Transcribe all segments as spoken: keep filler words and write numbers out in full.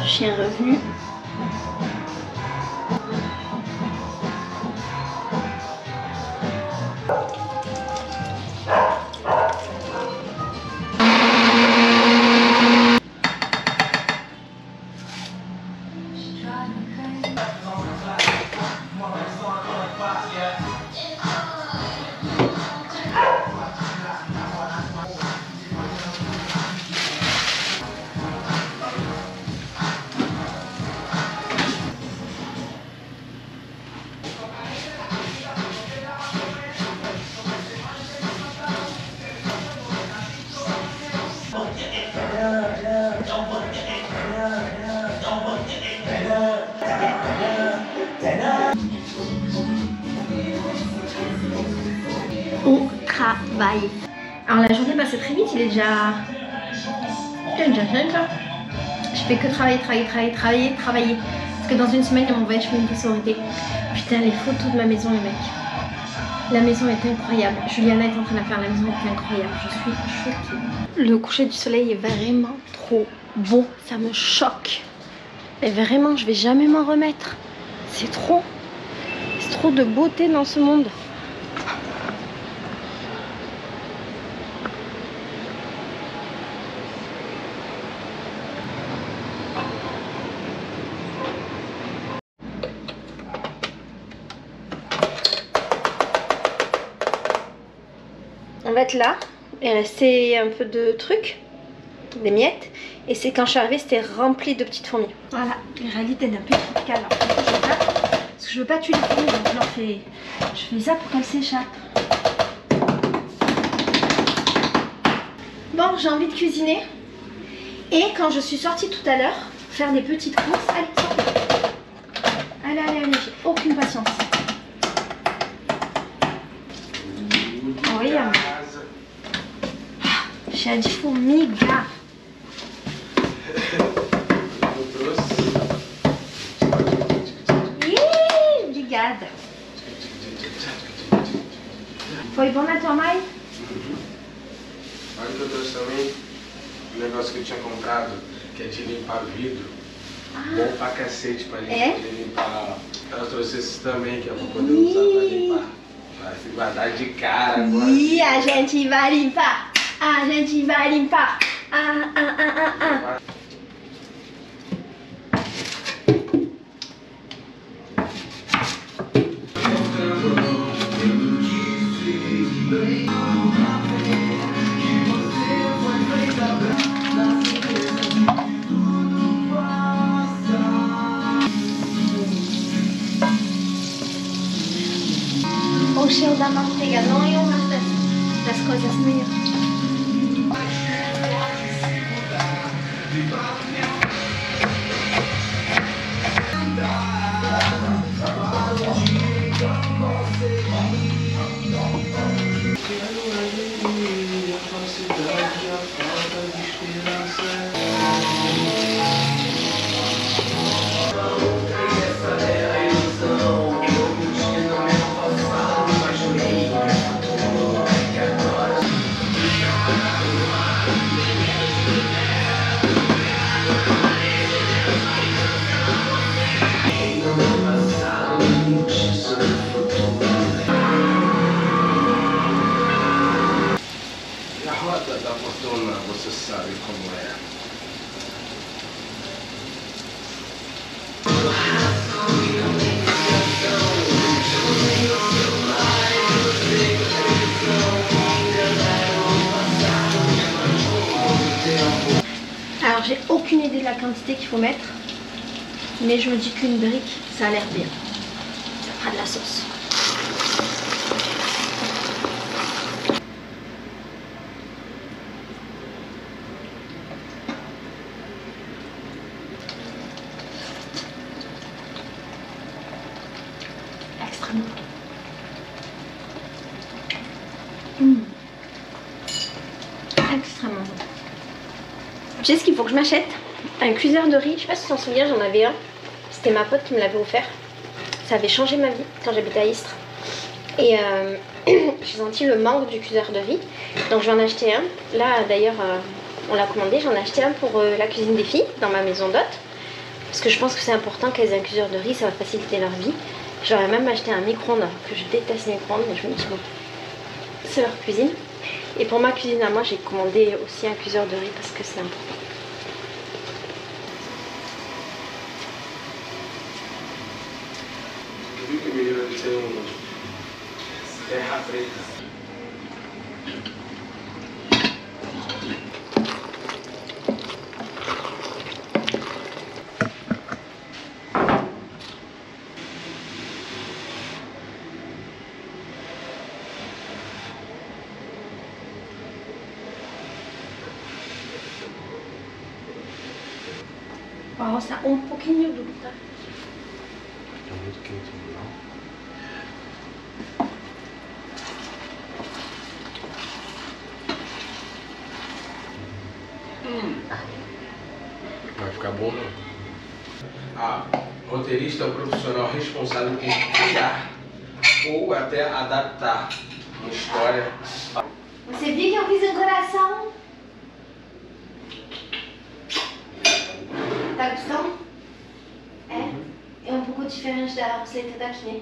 Chien revenu. Au travail. Alors la journée passait très vite, il est déjà... Il est déjà cinq heures. Je fais que travailler, travailler, travailler, travailler, travailler. Parce que dans une semaine, il y a mon voyage féminité sororité. Putain, les photos de ma maison, les mecs. La maison est incroyable. Juliana est en train de la faire, la maison est incroyable. Je suis choquée. Le coucher du soleil est vraiment trop beau. Ça me choque. Et vraiment, je vais jamais m'en remettre. C'est trop. C'est trop de beauté dans ce monde. En fait là, il restait un peu de trucs, des miettes, et c'est quand je suis arrivée, c'était rempli de petites fourmis. Voilà, les réalités d'un peu tropicales. Alors, je veux pas, parce que je veux pas tuer les fourmis, donc je leur fais, je fais ça pour qu'elles s'échappent. Bon, j'ai envie de cuisiner, et quand je suis sortie tout à l'heure, faire des petites courses, allez, sortez. Allez, allez, allez, j'ai aucune patience. Oui, hein. Cheia de formiga. Ih, obrigada. Foi bom na tua mãe? Uhum. Olha que eu trouxe também um negócio que eu tinha comprado, que é de limpar vidro. Ah. Bom pra cacete pra gente é? poder limpar. Eu trouxe esse também, que é pra poder Ih. usar pra limpar. Vai se guardar de cara agora. E a gente vai limpar. A gente vai limpar. Ah, ah, ah, ah, ah. O cheiro da manteiga não é uma das, das coisas minhas. Da fortuna, você sabe como é. Alors j'ai aucune idée de la quantité qu'il faut mettre, mais je me dis qu'une brique, ça a l'air bien. Ça fera de la sauce. Extrêmement. Mmh. Extrêmement bon. Tu sais ce qu'il faut que je m'achète? Un cuiseur de riz. Je sais pas si tu t'en souviens, j'en avais un. C'était ma pote qui me l'avait offert. Ça avait changé ma vie quand j'habitais à Istres. Et euh, j'ai senti le manque du cuiseur de riz. Donc je vais en acheter un. Là d'ailleurs, euh, on l'a commandé. J'en ai acheté un pour euh, la cuisine des filles dans ma maison d'hôte. Parce que je pense que c'est important qu'elles aient un cuiseur de riz, ça va faciliter leur vie. J'aurais même acheté un micro-ondes, alors que je déteste les micro-ondes, mais je me dis bon, c'est leur cuisine. Et pour ma cuisine à moi, j'ai commandé aussi un cuiseur de riz parce que c'est important. Nossa, um pouquinho duro, tá? Tá muito quente, não? Hum. Vai ficar bom, não? Ah, roteirista é o profissional responsável por criar ou até adaptar uma história. Você viu que eu fiz um coração? Tá gostando? É? É um pouco diferente da receita daqui, né?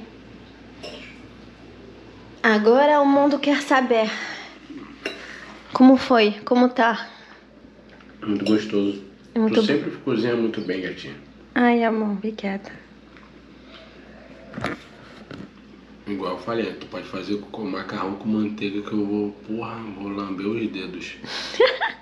Agora o mundo quer saber. Como foi? Como tá? Muito gostoso. É muito... Tu sempre cozinha muito bem, gatinha. Ai, amor, obrigada. Igual eu falei, tu pode fazer com macarrão com manteiga que eu vou, porra, vou lamber os dedos.